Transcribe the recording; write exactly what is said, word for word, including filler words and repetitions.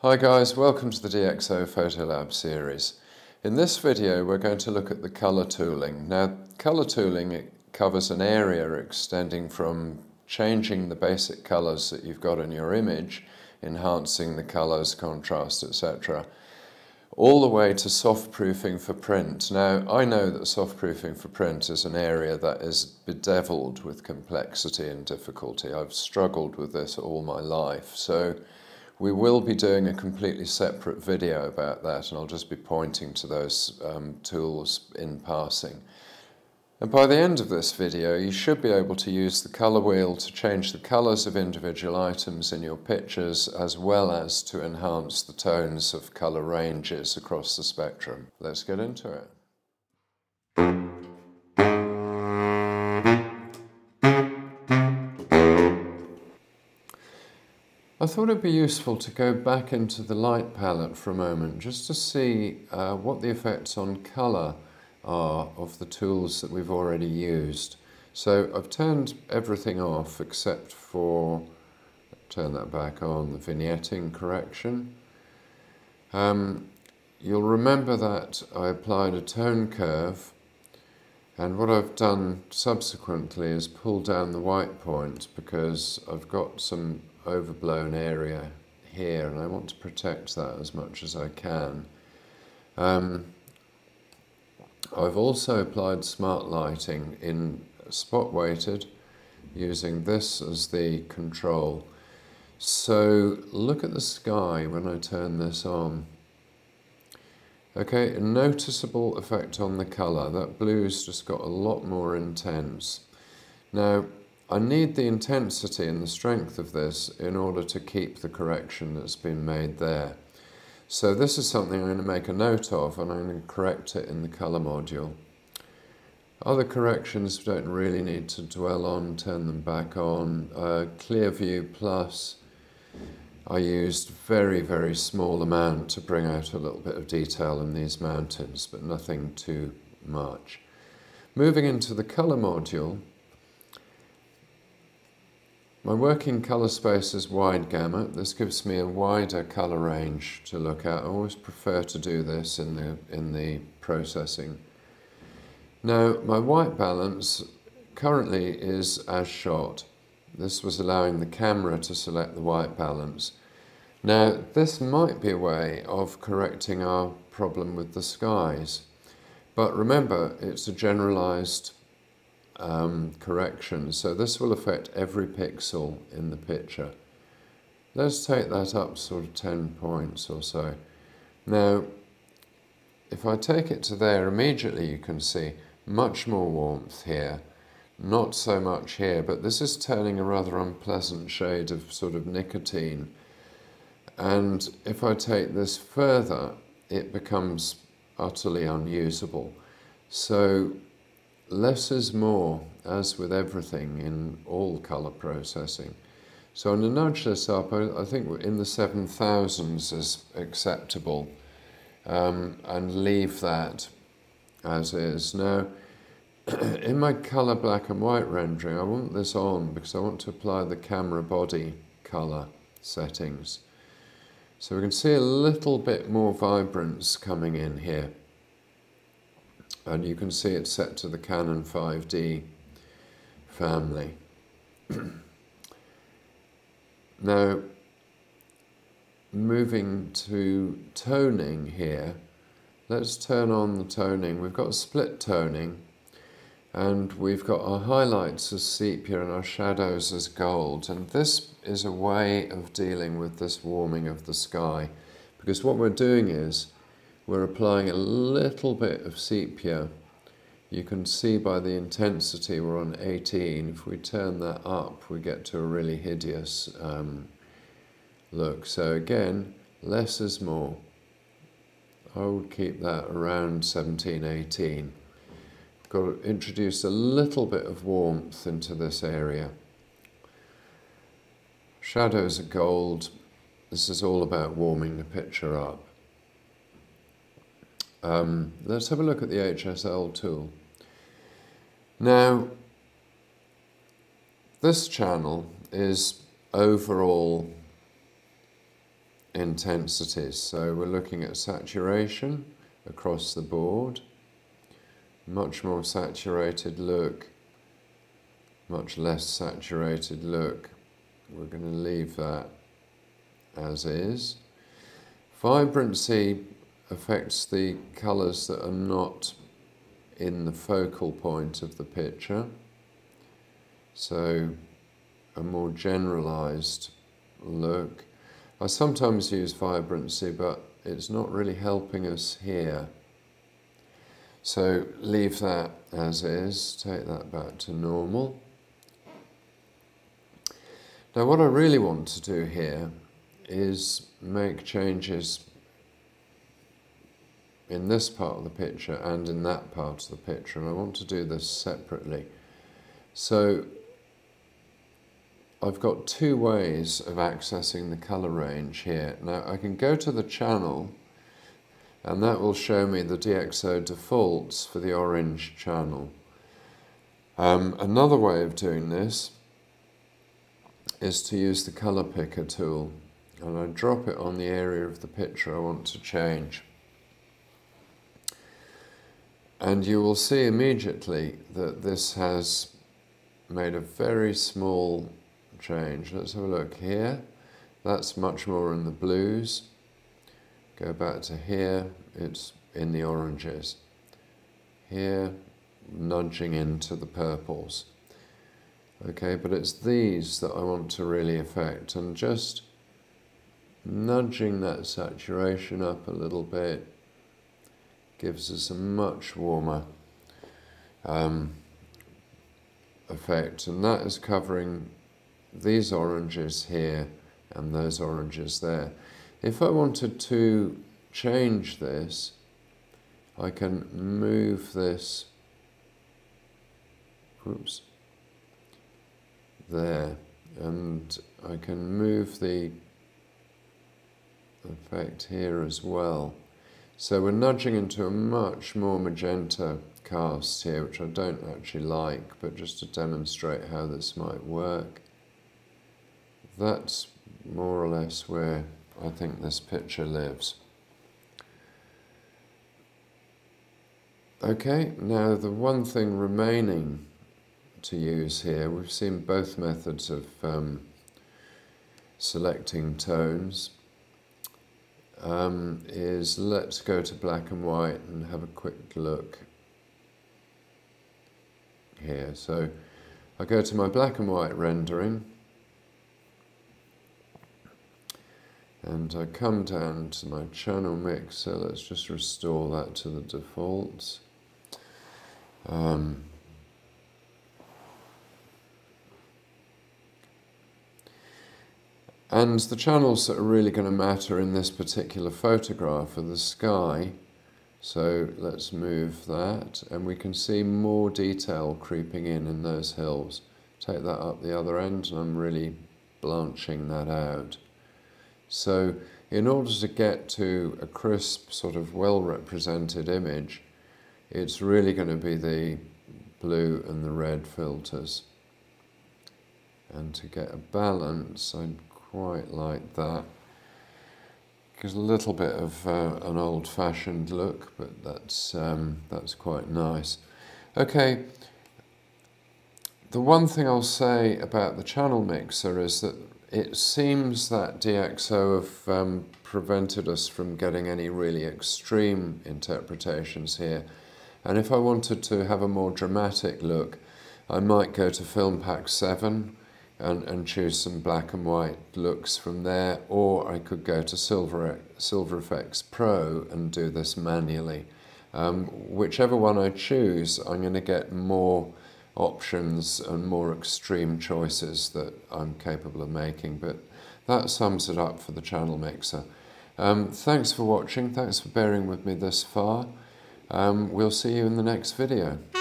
Hi guys, welcome to the DxO PhotoLab series. In this video we're going to look at the colour tooling. Now colour tooling it covers an area extending from changing the basic colours that you've got in your image, enhancing the colours, contrast, et cetera, all the way to soft proofing for print. Now I know that soft proofing for print is an area that is bedeviled with complexity and difficulty. I've struggled with this all my life, so we will be doing a completely separate video about that, and I'll just be pointing to those um, tools in passing. And by the end of this video, you should be able to use the colour wheel to change the colours of individual items in your pictures, as well as to enhance the tones of colour ranges across the spectrum. Let's get into it. I thought it'd be useful to go back into the light palette for a moment just to see uh, what the effects on colour are of the tools that we've already used. So I've turned everything off except for, turn that back on, the vignetting correction. Um, you'll remember that I applied a tone curve, and what I've done subsequently is pull down the white point because I've got some overblown area here and I want to protect that as much as I can. Um, I've also applied smart lighting in spot weighted using this as the control. So look at the sky when I turn this on. Okay, a noticeable effect on the colour. That blue's just got a lot more intense. Now I need the intensity and the strength of this in order to keep the correction that's been made there. So this is something I'm going to make a note of, and I'm going to correct it in the colour module. Other corrections we don't really need to dwell on, turn them back on. Uh, Clear View Plus, I used very, very small amount to bring out a little bit of detail in these mountains, but nothing too much. Moving into the colour module, my working colour space is wide gamut. This gives me a wider colour range to look at. I always prefer to do this in the, in the processing. Now, my white balance currently is as shot. This was allowing the camera to select the white balance. Now, this might be a way of correcting our problem with the skies. But remember, it's a generalised Um, correction, so this will affect every pixel in the picture. Let's take that up sort of ten points or so. Now, if I take it to there, immediately you can see much more warmth here, not so much here, but this is turning a rather unpleasant shade of sort of nicotine. And if I take this further, it becomes utterly unusable. So less is more, as with everything in all colour processing. So I'm going to nudge this up. I, I think in the seven thousands is acceptable, um, and leave that as is. Now, in my colour black and white rendering, I want this on because I want to apply the camera body colour settings. So we can see a little bit more vibrance coming in here. And you can see it's set to the Canon five D family. Now, moving to toning here, let's turn on the toning. We've got split toning, and we've got our highlights as sepia and our shadows as gold. And this is a way of dealing with this warming of the sky, because what we're doing is we're applying a little bit of sepia. You can see by the intensity we're on eighteen. If we turn that up, we get to a really hideous um, look. So again, less is more. I would keep that around seventeen, eighteen. Got to introduce a little bit of warmth into this area. Shadows are gold. This is all about warming the picture up. Um, let's have a look at the H S L tool. Now, this channel is overall intensities. So we're looking at saturation across the board, much more saturated look, much less saturated look. We're going to leave that as is. Vibrancy affects the colours that are not in the focal point of the picture. So a more generalised look. I sometimes use vibrancy, but it's not really helping us here. So leave that as is, take that back to normal. Now what I really want to do here is make changes in this part of the picture and in that part of the picture, and I want to do this separately. So I've got two ways of accessing the colour range here. Now I can go to the channel, and that will show me the DxO defaults for the orange channel. Um, another way of doing this is to use the colour picker tool, and I drop it on the area of the picture I want to change. And you will see immediately that this has made a very small change. Let's have a look here. That's much more in the blues. Go back to here, it's in the oranges. Here, nudging into the purples. Okay, but it's these that I want to really affect, and just nudging that saturation up a little bit gives us a much warmer um, effect, and that is covering these oranges here and those oranges there. If I wanted to change this, I can move this, oops, there, and I can move the effect here as well. So we're nudging into a much more magenta cast here, which I don't actually like, but just to demonstrate how this might work. That's more or less where I think this picture lives. Okay, now the one thing remaining to use here, we've seen both methods of um, selecting tones, um, is let's go to black and white and have a quick look here. So I go to my black and white rendering, and I come down to my channel mixer. Let's just restore that to the defaults. Um, And the channels that are really going to matter in this particular photograph are the sky. So let's move that, and we can see more detail creeping in in those hills. Take that up the other end, and I'm really blanching that out. So in order to get to a crisp, sort of well-represented image, it's really going to be the blue and the red filters. And to get a balance, I'd quite like that. Gives a little bit of uh, an old-fashioned look, but that's um, that's quite nice. Okay, the one thing I'll say about the channel mixer is that it seems that DxO have um, prevented us from getting any really extreme interpretations here. And if I wanted to have a more dramatic look, I might go to Film Pack seven and, and choose some black and white looks from there, or I could go to Silver, Silver Effects Pro and do this manually. Um, whichever one I choose, I'm going to get more options and more extreme choices that I'm capable of making, but that sums it up for the channel mixer. Um, thanks for watching, thanks for bearing with me this far. Um, we'll see you in the next video.